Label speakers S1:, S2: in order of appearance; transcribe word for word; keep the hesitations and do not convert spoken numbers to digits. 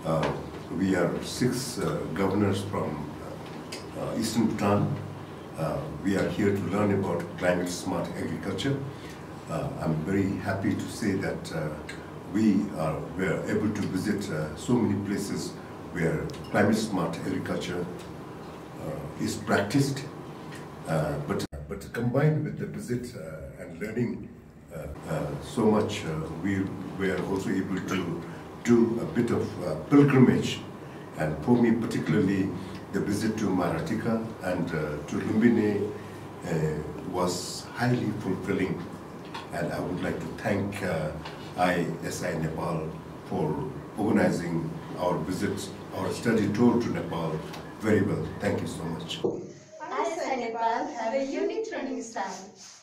S1: Uh, we are six uh, governors from uh, Eastern Bhutan. Uh, we are here to learn about climate smart agriculture. Uh, I'm very happy to say that uh, we are were able to visit uh, so many places where climate smart agriculture uh, is practiced. Uh, but, but combined with the visit uh, and learning uh, uh, so much, uh, we were also able to do a bit of uh, pilgrimage. And for me particularly, the visit to Maratika and uh, to Lumbini uh, was highly fulfilling. And I would like to thank uh, I S I Nepal for organizing our visit, our study tour to Nepal very well. Thank you so much.
S2: I S I Nepal have a unique training style.